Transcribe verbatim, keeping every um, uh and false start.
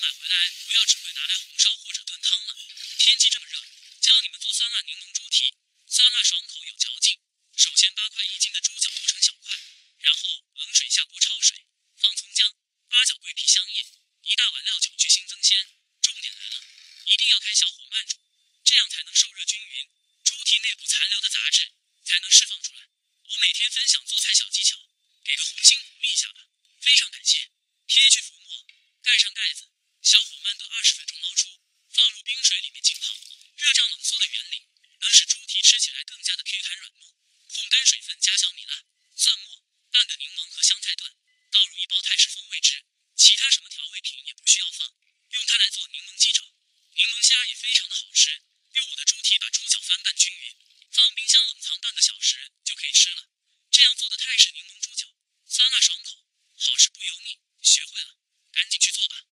回来不要只会拿来红烧或者炖汤了。天气这么热，教你们做酸辣柠檬猪蹄，酸辣爽口有嚼劲。首先八块一斤的猪脚剁成小块，然后冷水下锅焯水，放葱姜、八角、桂皮、香叶，一大碗料酒去腥增鲜。重点来了，一定要开小火慢煮，这样才能受热均匀，猪蹄内部残留的杂质才能释放出来。我每天分享做菜小技巧，给个红心鼓励一下吧，非常感谢。贴去浮沫，盖上盖子，小火慢炖二十分钟，捞出，放入冰水里面浸泡。热胀冷缩的原理能使猪蹄吃起来更加的 Q 弹软糯。控干水分，加小米辣、蒜末，半个柠檬和香菜段，倒入一包泰式风味汁，其他什么调味品也不需要放，用它来做柠檬鸡爪。柠檬虾也非常的好吃，用我的猪蹄把猪脚翻拌均匀，放冰箱冷藏半个小时就可以吃了。这样做的泰式柠檬猪脚，酸辣爽口，好吃不油腻，学会了，赶紧去做吧。